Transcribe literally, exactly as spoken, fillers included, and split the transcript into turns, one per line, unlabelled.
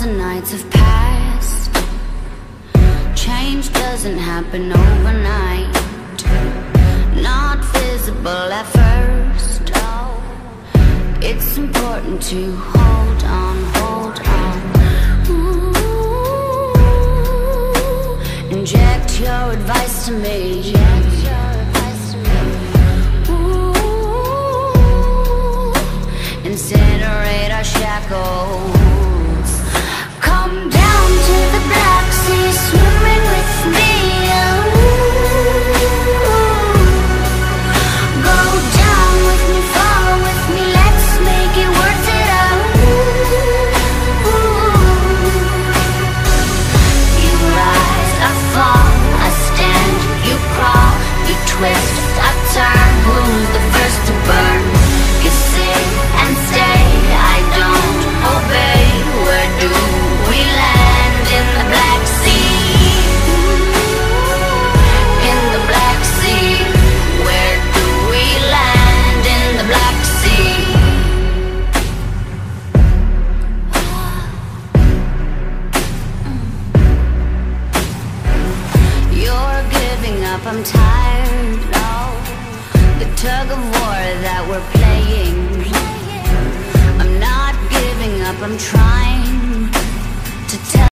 thousand nights have passed. Change doesn't happen overnight. Not visible at first. It's important to hold on, hold on. Ooh, inject your advice to me. Ooh, incinerate our shackles. Come down to the Black Sea, swimming with me. Go down with me, fall with me, let's make it worth it all. You rise, I fall, I stand, you crawl, you twist, I turn. Who's the first to burn? You sit and stay, I don't obey. Where do we land? In the Black Sea. In the Black Sea. Where do we land? In the Black Sea. You're giving up, I'm tired. No, the tug of war that we're playing. I'm not giving up, I'm trying to tell